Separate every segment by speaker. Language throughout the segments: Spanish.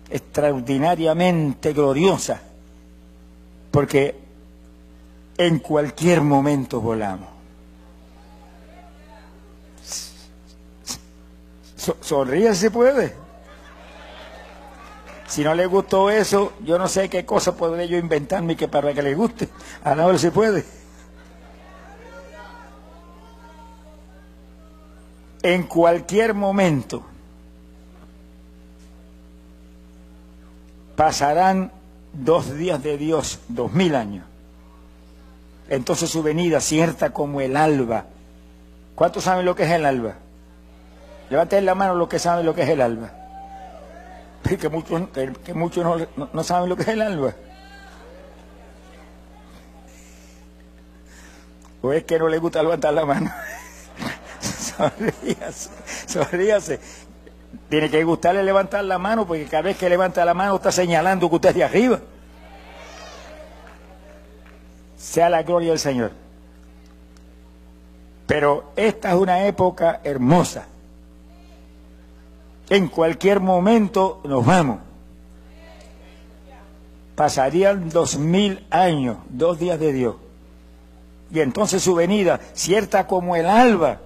Speaker 1: extraordinariamente gloriosa, porque en cualquier momento volamos. Sonríe si puede. Si no le gustó eso, yo no sé qué cosa podré yo inventarme que para que le guste. A la hora se puede. En cualquier momento pasarán 2 días de Dios, 2000 años. Entonces su venida cierta como el alba. ¿Cuántos saben lo que es el alba? Levanten la mano los que saben lo que es el alba. Que muchos no saben lo que es el alba. ¿O es que no les gusta levantar la mano? Sonríase. Tiene que gustarle levantar la mano, porque cada vez que levanta la mano está señalando que usted es de arriba. Sea la gloria del Señor. Pero esta es una época hermosa. En cualquier momento nos vamos. Pasarían 2000 años, 2 días de Dios. Y entonces su venida, cierta como el alba.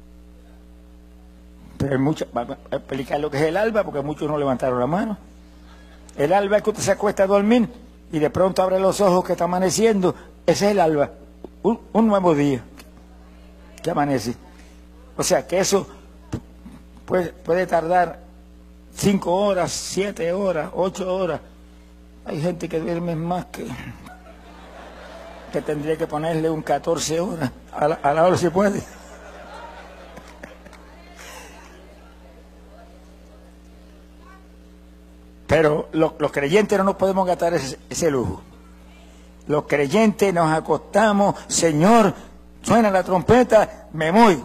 Speaker 1: Pero vamos a explicar lo que es el alba, porque muchos no levantaron la mano. El alba es que usted se acuesta a dormir y de pronto abre los ojos que está amaneciendo. Ese es el alba, un nuevo día que amanece. O sea que eso puede tardar 5 horas, 7 horas, 8 horas. Hay gente que duerme más que tendría que ponerle un 14 horas. A la hora se puede. Pero los creyentes no nos podemos gastar ese lujo. Los creyentes nos acostamos, Señor, suena la trompeta, me voy.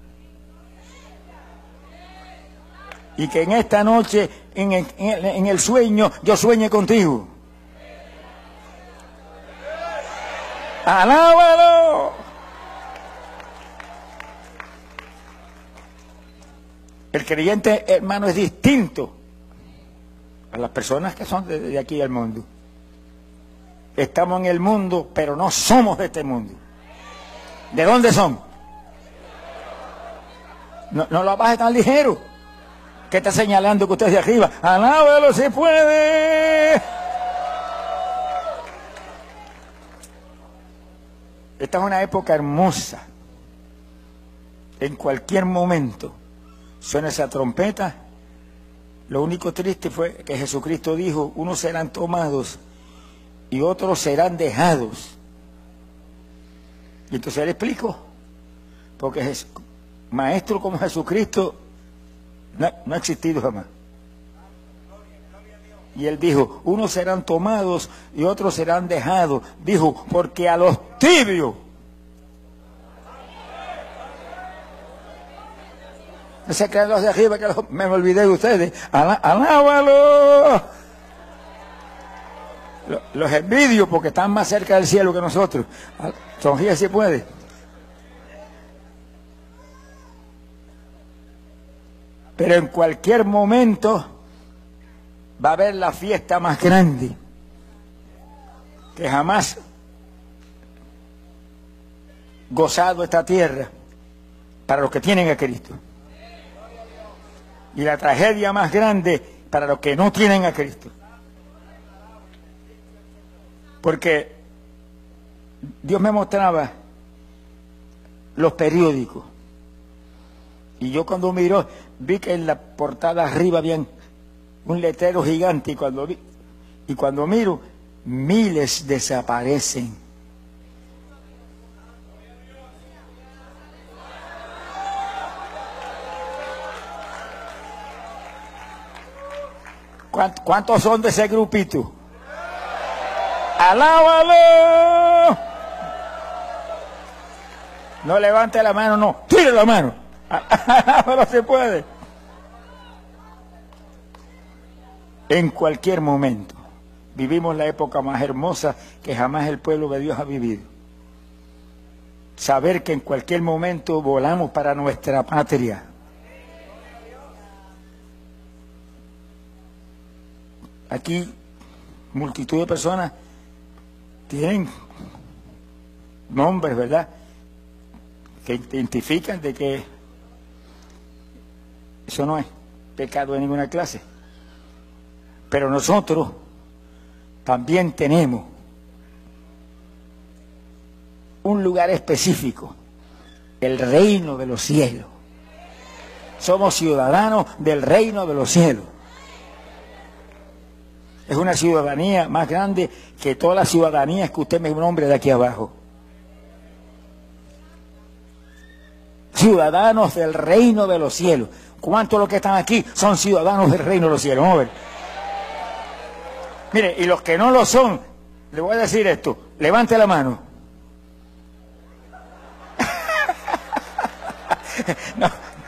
Speaker 1: Y que en esta noche, en el sueño, yo sueñe contigo. ¡Alábalo! El creyente, hermano, es distinto a las personas que son de aquí del mundo. Estamos en el mundo, pero no somos de este mundo. ¿De dónde son? No lo baje tan ligero. ¿Qué está señalando que usted es de arriba? ¡Alábalo si puede! Esta es una época hermosa. En cualquier momento suena esa trompeta. Lo único triste fue que Jesucristo dijo, unos serán tomados y otros serán dejados. Y entonces él explicó, porque maestro como Jesucristo no ha existido jamás. Y él dijo, unos serán tomados y otros serán dejados. Dijo, porque a los tibios. No se crean los de arriba que me olvidé de ustedes. ¡Alábalo! Los envidio porque están más cerca del cielo que nosotros. Sonríe si puede. Pero en cualquier momento va a haber la fiesta más grande que jamás gozado esta tierra para los que tienen a Cristo. Y la tragedia más grande para los que no tienen a Cristo. Porque Dios me mostraba los periódicos. Y yo cuando miró, vi que en la portada arriba había un letrero gigante. Y cuando miro, miles desaparecen. ¿Cuántos son de ese grupito? ¡Alábalo! No levante la mano, no, tire la mano. ¡Alábalo se puede! En cualquier momento vivimos la época más hermosa que jamás el pueblo de Dios ha vivido. Saber que en cualquier momento volamos para nuestra patria. aquí multitud de personas tienen nombres, ¿verdad?, que identifican de que eso no es pecado de ninguna clase. Pero nosotros también tenemos un lugar específico, el reino de los cielos. Somos ciudadanos del reino de los cielos. Es una ciudadanía más grande que todas las ciudadanías que usted me nombre de aquí abajo. Ciudadanos del reino de los cielos. ¿Cuántos de los que están aquí son ciudadanos del reino de los cielos? Vamos a ver. Mire, y los que no lo son, le voy a decir esto, levante la mano. No.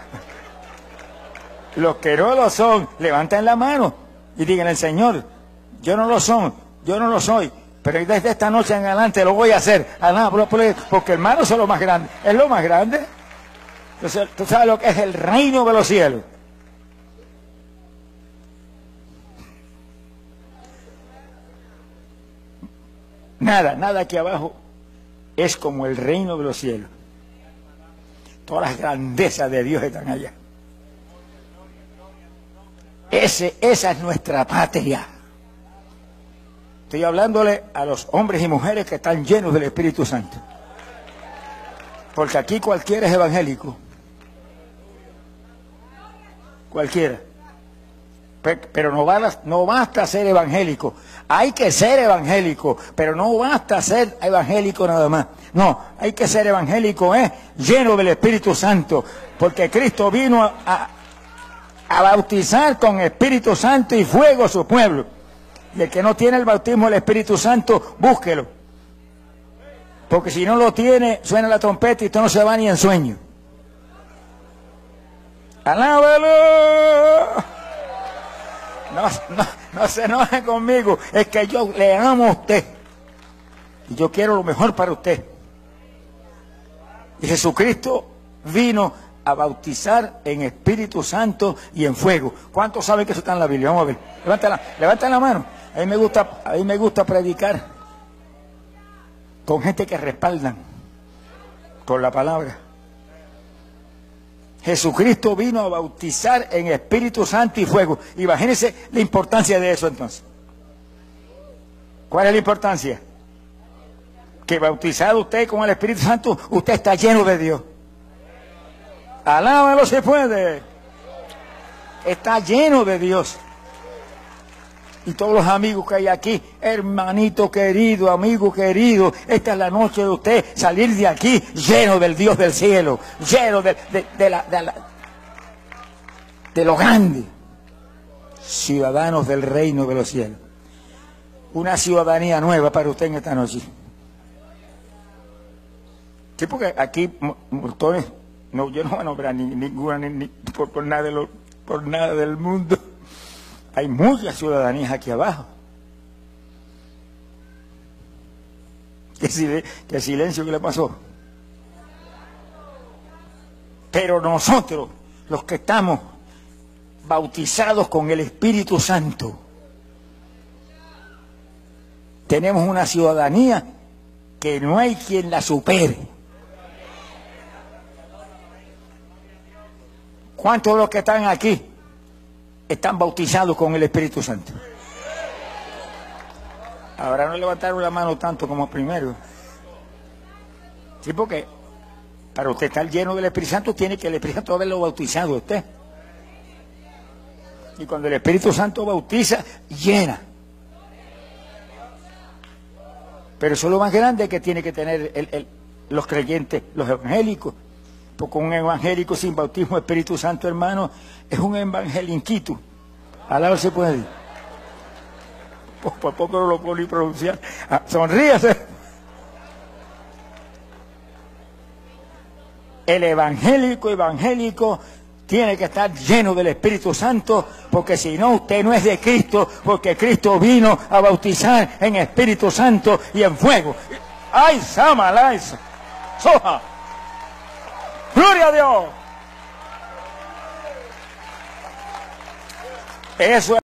Speaker 1: Los que no lo son, levanten la mano y digan al Señor, yo no lo son, yo no lo soy, pero desde esta noche en adelante lo voy a hacer. Porque hermano, eso es lo más grande, es lo más grande. Entonces, tú sabes lo que es el reino de los cielos. Nada aquí abajo es como el reino de los cielos. Todas las grandezas de Dios están allá. Esa es nuestra patria. Estoy hablándole a los hombres y mujeres que están llenos del Espíritu Santo. Porque aquí cualquiera es evangélico. Cualquiera. Pero no basta ser evangélico. Hay que ser evangélico, pero no basta ser evangélico nada más. No, hay que ser evangélico, lleno del Espíritu Santo, porque Cristo vino a bautizar con Espíritu Santo y fuego a su pueblo. Y el que no tiene el bautismo del Espíritu Santo, búsquelo. Porque si no lo tiene, suena la trompeta y usted no se va ni en sueño. ¡Alábalo! No se enoje conmigo, es que yo le amo a usted y yo quiero lo mejor para usted. Y Jesucristo vino a bautizar en Espíritu Santo y en fuego. ¿Cuántos saben que eso está en la Biblia? Vamos a ver, levanta la mano. A mí me gusta predicar con gente que respaldan con la palabra. Jesucristo vino a bautizar en Espíritu Santo y fuego. Imagínense la importancia de eso entonces. ¿Cuál es la importancia? Que bautizado usted con el Espíritu Santo, usted está lleno de Dios. Alábalo si puede. Está lleno de Dios. Y todos los amigos que hay aquí, hermanito querido, amigo querido, esta es la noche de usted salir de aquí lleno del Dios del cielo, lleno de lo grande. Ciudadanos del reino de los cielos. Una ciudadanía nueva para usted en esta noche. Sí, porque aquí montones, no, yo no voy a nombrar ninguna, ni por nada del mundo. Hay muchas ciudadanías aquí abajo. ¿Qué silencio que le pasó? Pero nosotros, los que estamos bautizados con el Espíritu Santo, tenemos una ciudadanía que no hay quien la supere. ¿Cuántos de los que están aquí están bautizados con el Espíritu Santo? Ahora no levantaron la mano tanto como primero. Sí, porque para usted estar lleno del Espíritu Santo, tiene que el Espíritu Santo haberlo bautizado a usted. Y cuando el Espíritu Santo bautiza, llena. Pero eso es lo más grande que tiene que tener los creyentes, los evangélicos. Porque un evangélico sin bautismo Espíritu Santo, hermano, es un evangelinquito. Alaba se puede decir. Por poco no lo puedo ni pronunciar. Sonríase. El evangélico tiene que estar lleno del Espíritu Santo, porque si no, usted no es de Cristo, porque Cristo vino a bautizar en Espíritu Santo y en fuego. ¡Ay, Samalais! ¡Soja! ¡Gloria a Dios! Eso es.